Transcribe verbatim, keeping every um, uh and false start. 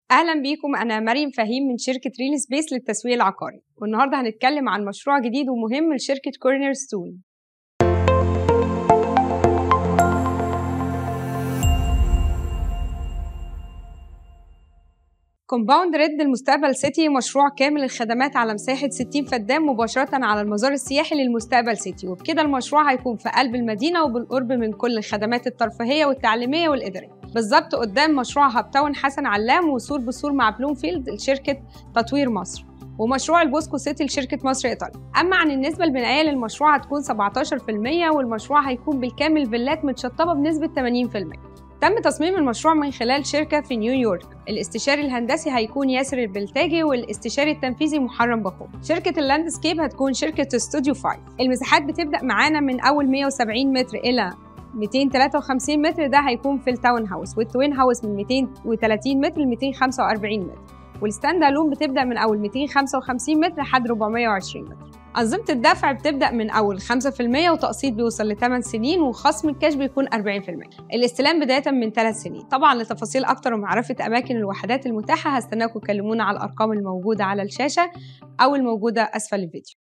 أهلا بيكم. أنا مريم فهيم من شركة ريل سبيس للتسويق العقاري، والنهاردة هنتكلم عن مشروع جديد ومهم لشركة كورنر ستون. كومباوند ريد المستقبل سيتي مشروع كامل الخدمات على مساحة ستين فدان مباشرة على المزار السياحي للمستقبل سيتي، وبكده المشروع هيكون في قلب المدينة وبالقرب من كل الخدمات الترفيهية والتعليمية والإدارية، بالظبط قدام مشروع هاب تاون حسن علام وسور بسور مع بلومفيلد لشركة تطوير مصر، ومشروع البوسكو سيتي لشركة مصر إيطاليا. أما عن النسبة البنائية للمشروع هتكون سبعتاشر في المية، والمشروع هيكون بالكامل فيلات متشطبة بنسبة ثمانين في المية. تم تصميم المشروع من خلال شركة في نيويورك. الاستشاري الهندسي هيكون ياسر البلتاجي، والاستشاري التنفيذي محرم بخور. شركة اللاندسكيب هتكون شركة استوديو خمسة. المساحات بتبدأ معانا من أول مية وسبعين متر إلى ميتين وتلاتة وخمسين متر، ده هيكون في التاون هاوس، والتوين هاوس من ميتين وتلاتين متر ل ميتين وخمسة وأربعين متر، والستاند الون بتبدأ من أول ميتين وخمسة وخمسين متر لحد أربعمية وعشرين متر. أنظمة الدفع بتبدأ من أول خمسة في المية وتقسيط بيوصل لثمان سنين، وخصم الكاش بيكون أربعين في المية. الاستلام بداية من ثلاث سنين. طبعا لتفاصيل أكتر ومعرفة أماكن الوحدات المتاحة هستناكم تكلمونا على الأرقام الموجودة على الشاشة أو الموجودة أسفل الفيديو.